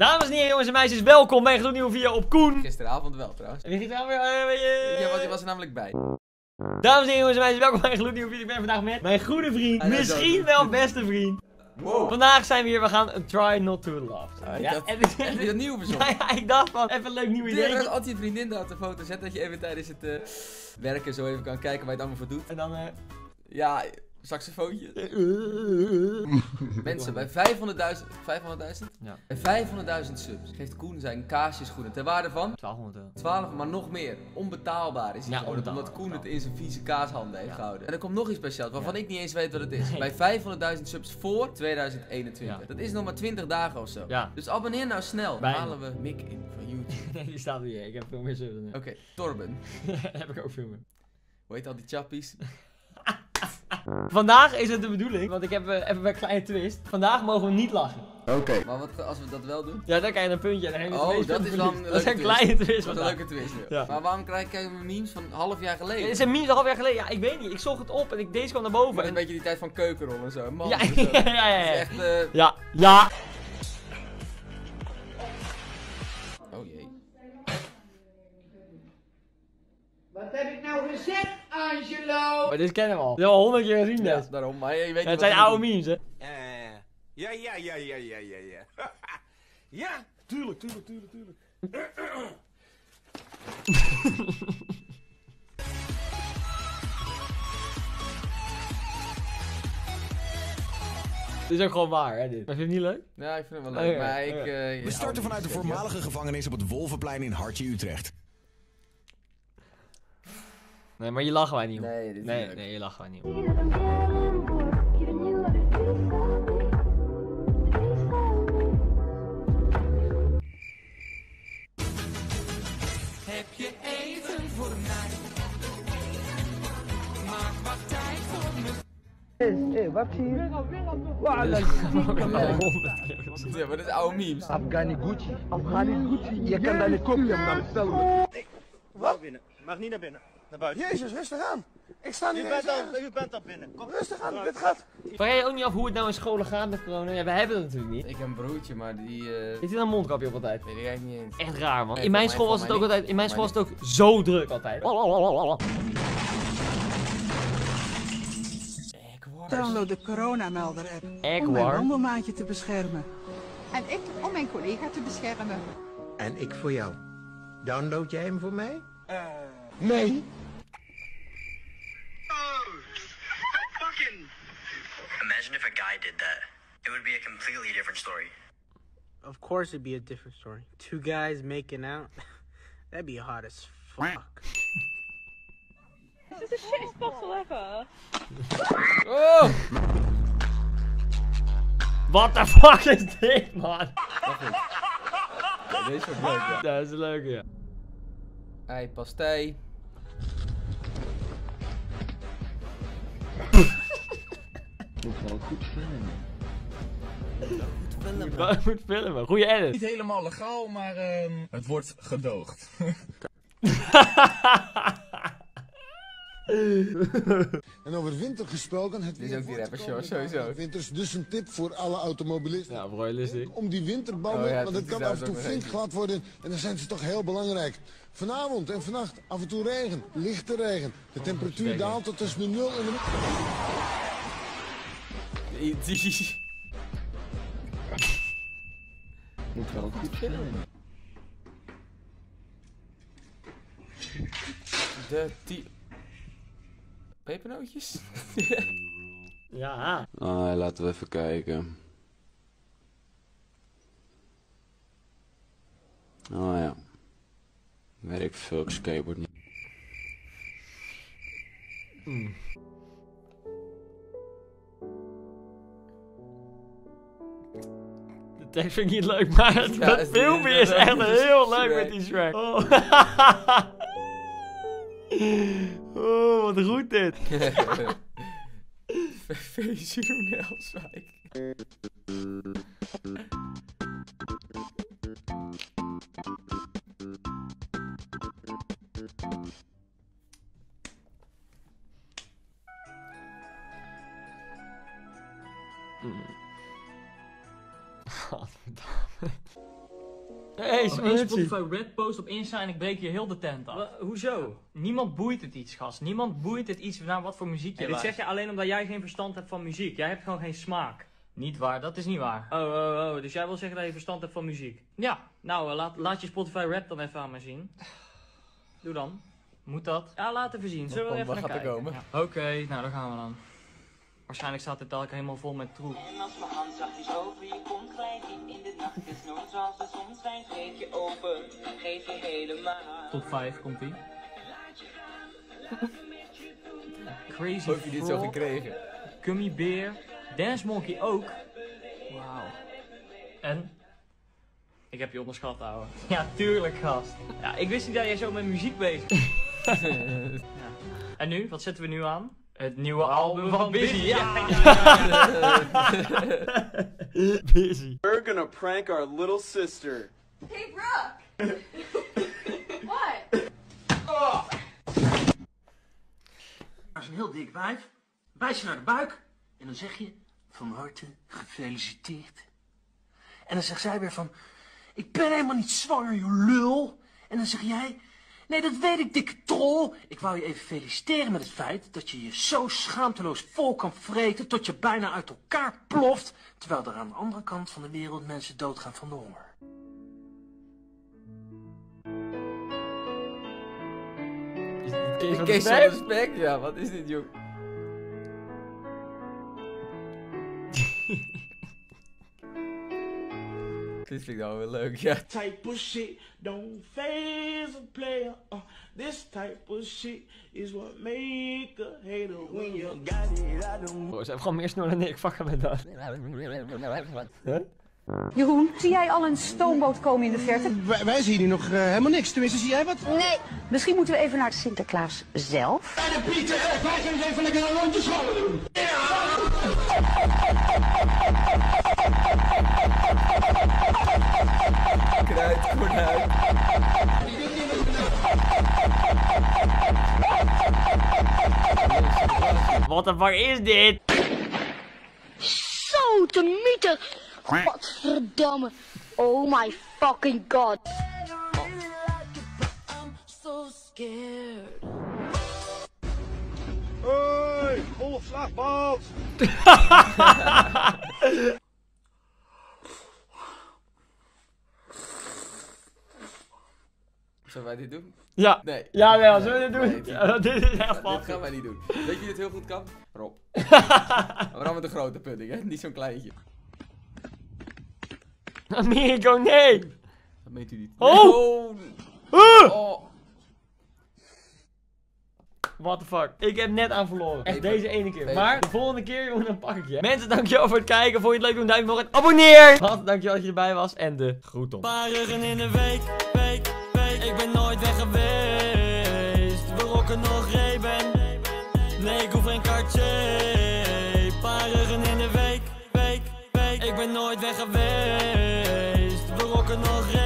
Dames en heren, jongens en meisjes, welkom bij een gloednieuwe video op Koen. Gisteravond wel trouwens. En wie gisteravond weer? Je was er namelijk bij. Dames en heren, jongens en meisjes, welkom bij een gloednieuwe video. Ik ben vandaag met mijn goede vriend, misschien wel beste vriend. Wow. Vandaag zijn we hier, we gaan Try Not To Laugh. Heb je dat nieuw verzonnen? Ja, ik dacht van, even een leuk nieuw idee. Ja, als je vriendin daar op de foto zet, dat je even tijdens het werken zo even kan kijken waar je het allemaal voor doet. En dan, ja, saxofoontje. Mensen, bij 500.000 Ja. Bij 500.000 subs geeft Koen zijn kaasjeschoenen ter waarde van 1200 euro. 12, maar nog meer. Onbetaalbaar is hij Ja, geworden, omdat onbetaalbaar, Koen het in zijn vieze kaashanden heeft gehouden. En er komt nog iets speciaals, waarvan Ja. ik niet eens weet wat het is. Nee. Bij 500.000 subs voor 2021. Ja. Dat is nog maar 20 dagen of zo. Ja. Dus abonneer nou snel. Dan Bijna. halen we Mick in van YouTube. Nee, die staat hier. Ik heb veel meer subs dan nu. Oké, Torben. Heb ik ook veel meer. Hoe heet al die chappies? Vandaag is het de bedoeling, want ik heb even een kleine twist. Vandaag mogen we niet lachen. Oké. Maar wat als we dat wel doen? Ja, dan krijg je een puntje en dan heb je Oh, twee dat punten is wel verlies. een Dat is een leuke kleine twist Dat is een vandaag. leuke twist. Ja. Maar waarom krijg ik memes van een half jaar geleden? Het is een meme een half jaar geleden. Ja, ik weet niet. Ik zocht het op en deze kwam naar boven. Maar een beetje die tijd van keukenrol en zo. Man, Ja, en zo. ja, ja, Dat is ja. echt, Ja, ja. oh jee. Wat heb ik nou gezegd, Angelo? Maar dit kennen we al. Dit hebben we al 100 keer gezien, Ja, dus. daarom. Maar je weet niet Ja, het wat zijn we oude doen. memes, hè. Ja. Ja, tuurlijk. Dit is ook gewoon waar, hè, dit. Maar vind je het niet leuk? Ja, ik vind het wel leuk. Oké, Maar ik... oké. We starten vanuit de voormalige gevangenis op het Wolvenplein in Hartje, Utrecht. Nee, maar je lachen wij niet om. Nee, dit is Nee, niet leuk. nee, je lachen wij niet om. Heb je even voor mij? Maak wat tijd voor me. Ja, maar dit is oude memes. Afghani Gucci. Afghani Gucci. Je kan daar niet kopen, maar stel me. Wat? Binnen. Mag niet naar binnen. Naar buiten. Jezus, rustig aan. Ik sta niet eens U bent al binnen. Kom. rustig aan, dit gaat. Vraag jij je ook niet af hoe het nou in scholen gaat met corona? Ja, we hebben het natuurlijk niet. Ik heb een broertje, maar die... Heeft hij dan een mondkapje op altijd? weet ik eigenlijk niet eens. Echt raar, man. Nee, In mijn voor school mij- was het voor ook mij altijd, in mijn niet. school was het ook zo druk altijd. Download de coronamelder-app om mijn Eggwar. wandelmaatje te beschermen. En ik om mijn collega te beschermen. En ik voor jou. Download jij hem voor mij? Nee. Imagine if a guy did that. It would be a completely different story. Of course it'd be a different story. Two guys making out. That'd be hot as fuck. This is the shittest bottle ever. Oh! What the fuck is dit, man? Ja, deze wordt leuk, ja. Dat is leuk, ja. Ei, pastei. Ik moet filmen. Goeie edit. Niet helemaal legaal, maar het wordt gedoogd. En over winter gesproken, het Dit is weer ook die voor te rapper komen show, sowieso. de Winters, dus een tip voor alle automobilisten. Ja, royalistisch. Om die winterbanden, Oh ja, want dat het kan is af en toe ook nog flink eentje. glad worden en dan zijn ze toch heel belangrijk. Vanavond en vannacht af en toe regen, lichte regen. De temperatuur daalt tot tussen de 0 en de... Die... Moet wel goed filmen. Die... Pepernootjes? Ja. Laten we even kijken. Oh ja. Weet ik veel, ik skateboard niet. De tekst vind ik niet leuk, maar het Ja, het filmpje is dat echt is heel Shrek. leuk met die Shrek. Oh. Oh, wat goed dit. Jeroen Elswijk. Godverdamme. Hey, Spotify Red post op Insta en ik breek hier heel de tent af. Hoezo? Niemand boeit het iets, gast. Niemand boeit het iets naar wat voor muziek je Dit luistert. zeg je alleen omdat jij geen verstand hebt van muziek. Jij hebt gewoon geen smaak. Niet waar, dat is niet waar. Oh, dus jij wil zeggen dat je verstand hebt van muziek? Ja, nou laat je Spotify Rap dan even aan mij zien. Doe dan. Moet dat? Ja, laat even zien. Zullen we even naar kijken? komen? Ja. Oké, nou daar gaan we dan. Waarschijnlijk staat dit telkens helemaal vol met troep. En als mijn hand zachtjes over je komt, glijdt die in de nacht. Het is nooit zoals de zon schijnt, geef je open, geef je helemaal. Top 5 komt ie. Crazy Hoe heb je dit zo gekregen? Gummy Bear. Dance Monkey ook. Wauw. En? Ik heb je onderschat, ouwe. Ja, tuurlijk gast. Ja, ik wist niet dat jij zo met muziek bezig bent. Ja. En nu? Wat zetten we nu aan? Het nieuwe album van Busy. Ja. Busy. We're gonna prank our little sister. Hey, Brooke! What? Dat is een heel dik wijf. Wijs je naar de buik. En dan zeg je, van harte gefeliciteerd. En dan zegt zij weer van, ik ben helemaal niet zwanger, joh lul. En dan zeg jij, nee dat weet ik, dikke troll. Ik wou je even feliciteren met het feit dat je je zo schaamteloos vol kan vreten tot je bijna uit elkaar ploft. Terwijl er aan de andere kant van de wereld mensen doodgaan van de honger. Kees van de Spek? Ja, wat is dit, joh? Dit vind ik nou wel leuk, ja. Type of shit don't phase a player. This type of shit is what make a hater when you got it. I don't... Ze hebben gewoon meer snor dan ik. Fuck met dat. Huh? Jeroen, zie jij al een stoomboot komen in de verte? Wij zien hier nog helemaal niks. Tenminste, zie jij wat? Nee. Misschien moeten we even naar Sinterklaas zelf. En de Pieter, wij gaan eens even lekker een rondje scholen doen. Kruid, konijn. Wat de fuck is dit? Zo te mieter. Godverdamme. Oh my fucking god. I'm so scared. Hoi, golfslagboot. Zullen wij dit doen? Ja. Nee. Jawel, zullen we dit doen? Nee, Ja, dit is echt dit gaan wij niet doen. Weet je wie dit heel goed kan? Rob. Maar dan met een grote pudding, hè? Niet zo'n kleintje. Americo, nee! Dat meent u niet. Oh! Oh! What the fuck. Ik heb net aan verloren. Echt deze ene keer. Maar de volgende keer, jongen, dan pak ik je. Mensen, dankjewel voor het kijken. Vond je het leuk? Doe een duimpje omhoog en abonneer! Wat, dankjewel dat je erbij was. En de groet om. Paar ruggen in de week. Ik ben nooit weg geweest. We rocken nog Ray-Ban. Nee, ik hoef geen Cartier. Paar ruggen in de week. Ik ben nooit weg geweest. We rocken nog Ray-Ban.